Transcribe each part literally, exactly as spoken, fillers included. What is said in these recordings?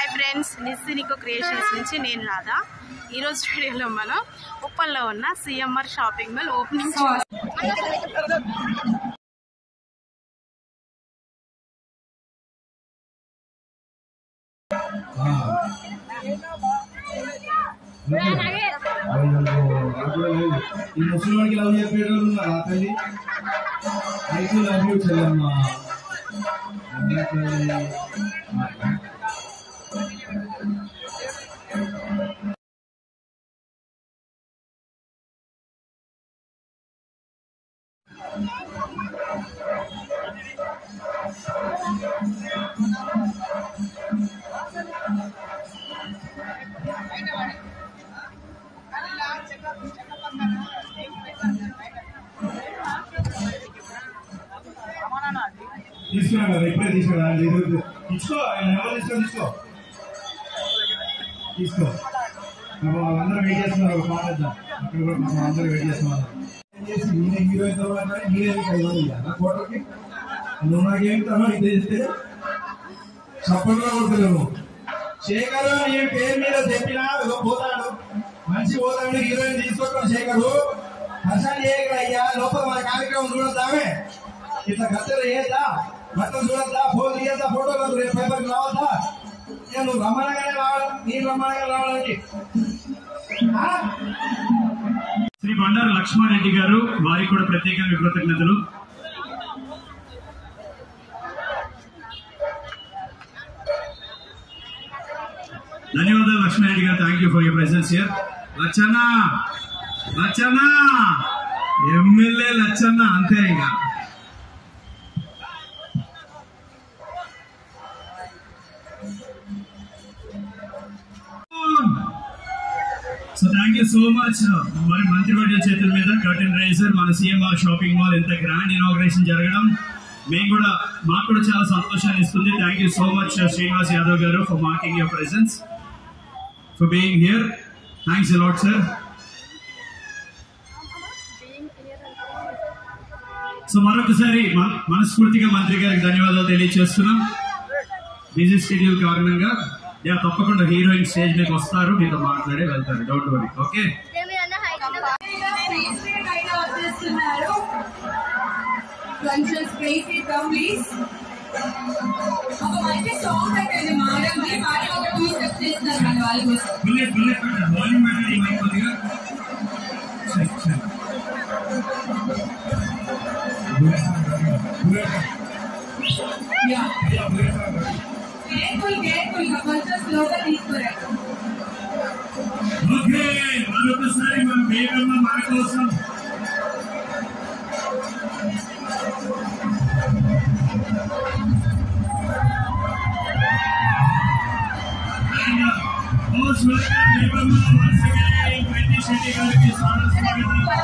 Hi friends, నిస్సినికో creations నుంచి నేను రాధా. ఈరోజు వీడియోలో మనం ఉప్పల్లో ఉన్న సిఎంఆర్ షాపింగ్ మాల్ ఓపెనింగ్ ఈ ముసలివాడికి లవ్ చెప్పేటోళ్ళు ఉన్నారు. ఆ తల్లి అయితే లవ్ యూ చెల్లమ్మా. తీసుకురా కదా, ఇప్పుడే తీసుకురా. తీసుకో, నెంబర్ తీసుకో తీసుకో తీసుకో వాళ్ళందరూ వెయిట్ చేస్తున్నారు. మాట్లాడదాం, అక్కడ కూడా మనం అందరూ వెయిట్ చేస్తున్నారు. నేనే హీరో అయితే నేనే నా ఫోటోకి నువ్వు నాకేం తర్వాత ఇది చేస్తే సపోర్ట్గా కొడుతున్నావు. శేఖర్ ఏ పేరు మీద చెప్పినా పోతాడు, మంచి పోతాడు. హీరోయిన్ తీసుకొస్తాం శేఖరు. హర్షాన్ని చేయగల అయ్యా, లోపల మన కార్యక్రమం చూడద్దామే. ఇట్లా కత్తెర చేయద్దా, బట్టలు చూడద్దా, ఫోన్ తీయద్దా, ఫోటోలు రేపు పేపర్కి రావద్దా. నేను రమ్మనగానే రావడం, నేను రమ్మనగా రావడానికి. శ్రీ బండారు లక్ష్మారెడ్డి గారు, వారికి కూడా ప్రత్యేకంగా కృతజ్ఞతలు. ధన్యవాదాలు లక్ష్మారెడ్డి గారు, thank you for your presence here. Lachanna Lachanna MLA Lachanna అంతే ఇంకా. So thank you so much. మరి మంత్రివర్గ చేతుల మీద కర్టెన్ రైజర్ మన సిఎంఆర్ షాపింగ్ మాల్ ఎంత గ్రాండ్ ఇనాగ్రేషన్ జరగడం మేము కూడా మాకు కూడా చాలా సంతోషాన్ని ఇస్తుంది. Thank you so much Srinivas Yadav గారు for marking your presence, for being here. Thanks a lot sir. So మరొకసారి మనస్ఫూర్తిగా మంత్రి గారికి ధన్యవాదాలు తెలియజేస్తున్నాం. బిజీ షెడ్యూల్ కారణంగా యా తప్పకుండా హీరోయిన్ స్టేజ్ మీకు వస్తారు, మీతో మాట్లాడి వెళ్తారు. Don't worry. Okay, bullet bullet volume పెట్టండి మైక్ కొద్దిగా. ఓకే, మరొకసారి మన వేగంగా మన కోసం శెట్టి గారికి స్వాగతం.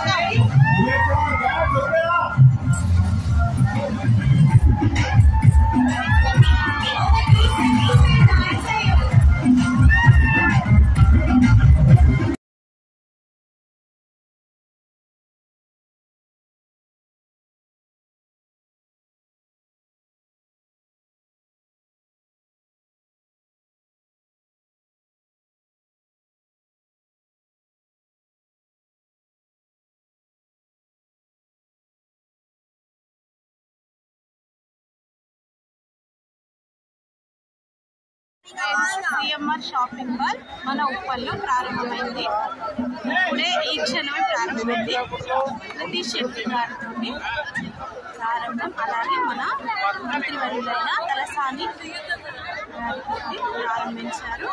సిఎంఆర్ షాపింగ్ మాల్ మన ఉప్పల్లో ప్రారంభమైంది. ఇప్పుడే ఈ క్షణమే ప్రారంభమైంది. krithi శెట్టి గారితో ప్రారంభం. అలాగే మన మంత్రివర్యులైన తలసాని ప్రారంభించారు.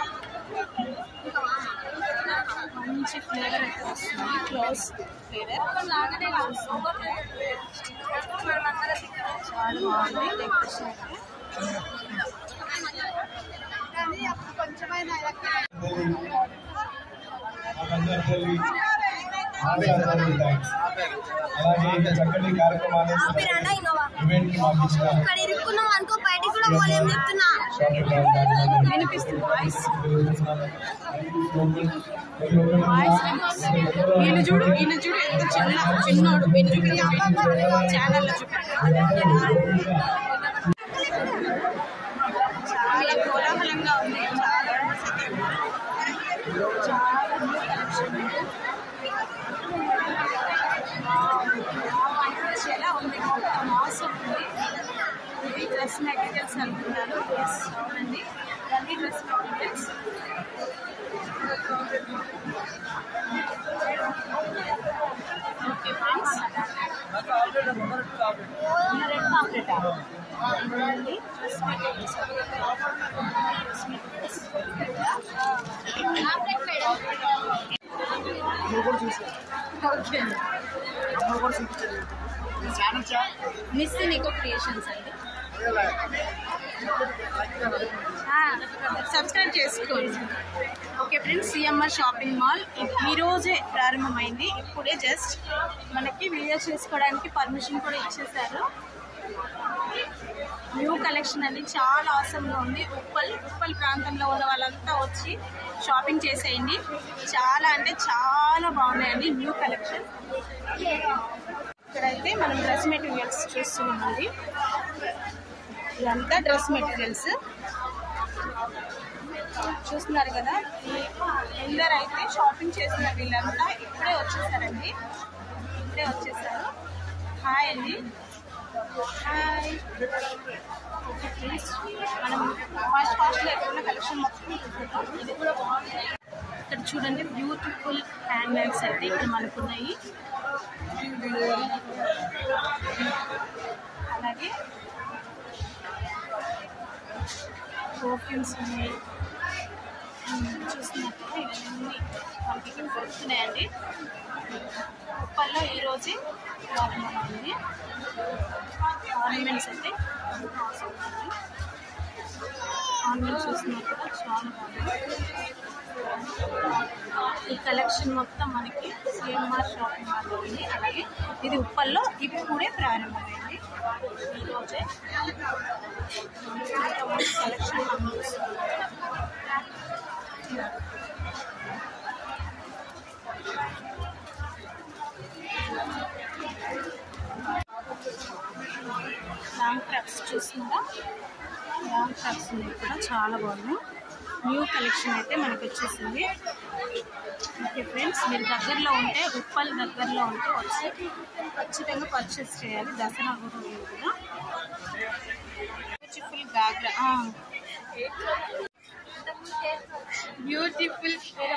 మంచి ఫ్లేవర్ అయితే వస్తుంది, క్లోజ్ ఫ్లేవర్. చాలా బాగుంది డెకరేషన్ అయితే. అలాగే ఇంత చక్కటి కార్యక్రమాన్ని ఈయన చూడు ఈయన చూడు ఎంత చిన్న చిన్నోడు. ఈయన చూడు ఛానల్లో చూడండి. చాలా కోలాహలంగా ఉంది, చాలా మెటీరియల్స్ అనుకుంటాను. ఎస్ అవునండి, ఇవన్నీ dress materials. Okay friends, red complete అండి dress materials. Okay miss Niko creations అండి, సబ్స్క్రైబ్ చేసుకోండి. Okay friends, CMR shopping mall ఈరోజే ప్రారంభమైంది. ఇప్పుడే జస్ట్ మనకి వీడియో చేసుకోవడానికి పర్మిషన్ కూడా ఇచ్చేసారు. న్యూ కలెక్షన్ అండి, చాలా అవసరంగా ఉంది. ఉప్పల్ ఉప్పల్ ప్రాంతంలో ఉన్న వాళ్ళంతా వచ్చి షాపింగ్ చేసేయండి. చాలా అంటే చాలా బాగున్నాయండి న్యూ కలెక్షన్. ఇక్కడైతే మనం డ్రెస్ మెటీరియల్స్ చూస్తున్నామండి. ఇదంతా డ్రెస్ మెటీరియల్స్ చూస్తున్నారు కదా. ఎందరు అయితే షాపింగ్ చేసిన వీళ్ళంతా ఇప్పుడే వచ్చేసారండి, ఇప్పుడే వచ్చేసారు. హాయ్ అండి, హాయ్. ఓకే ప్లీజ్, మనం ఫాస్ట్ ఫాస్ట్లో ఎక్కడున్న కలెక్షన్ మొత్తం చూద్దాం. ఇది కూడా బాగుంది. ఇక్కడ చూడండి, బ్యూటిఫుల్ హ్యాండ్ బ్యాగ్స్ అయితే ఇక్కడ మనకున్నాయి. అలాగే పర్ఫ్యూమ్స్ ఉన్నాయి. చూస్తున్నట్టు ఇవన్నీ మనకి ఇక్కడ దొరుకుతున్నాయండి. ఉప్పల్లో ఈరోజే ప్రారంభమైంది. ఆర్నమెంట్స్ అయితే ఆర్నమెంట్స్ చూస్తున్నారు కదా, చాలా బాగుంది. ఈ కలెక్షన్ మొత్తం మనకి సిఎంఆర్ షాపింగ్ మాల్లో ఉంది. అలాగే ఇది ఉప్పల్లో ఇప్పుడే ప్రారంభమైంది. ఈరోజే కలెక్షన్ లాంగ్ ఫ్రాక్స్ చూస్తున్నారా, లాంగ్ ఫ్రాక్స్ ఉన్నాయి కూడా, చాలా బాగున్నాయి. న్యూ కలెక్షన్ అయితే మనకు వచ్చేసింది. ఓకే ఫ్రెండ్స్, మీరు దగ్గరలో ఉంటే ఉప్పల్ దగ్గరలో ఉంటే వచ్చి ఖచ్చితంగా పర్చేస్ చేయాలి. దసరా కూడా ఉంది కదా. Beautiful ghagra, beautiful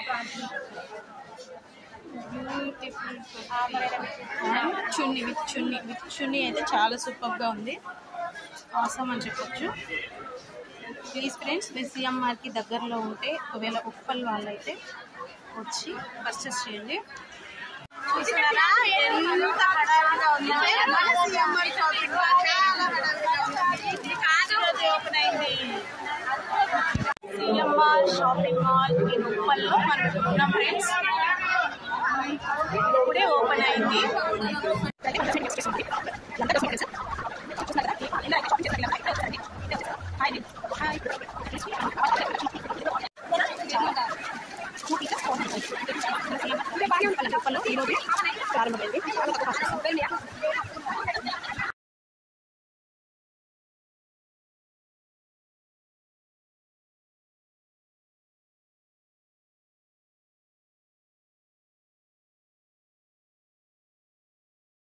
beautiful chunni with chunni with chunni అయితే చాలా సూపర్గా ఉంది. అవసరం అని చెప్పొచ్చు. ప్లీజ్ ఫ్రెండ్స్, మీరు సిఎంఆర్కి దగ్గరలో ఉంటే ఒకవేళ ఉప్పల్ వాళ్ళైతే వచ్చి పర్చేస్ చేయండి. చూసారా ఎంత హడావిడిగా ఉందో మన సిఎంఆర్ షాపింగ్ మాల్, చాలా హడావిడిగా ఉంది. ఈరోజు ఓపెన్ అయింది సిఎంఆర్ షాపింగ్ మాల్ ఇన్ ఉప్పల్లో. మనం ఉన్నాం ఫ్రెండ్స్, ఇప్పుడే ఓపెన్ అయింది.